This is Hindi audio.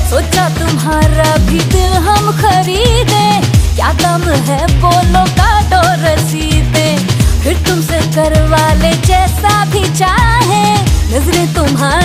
सोचा तुम्हारा भी दिल हम खरीदे, क्या दम है बोलो काटो रसीदे, फिर तुमसे करवा ले जैसा भी चाहे, नजरें तुम्हारी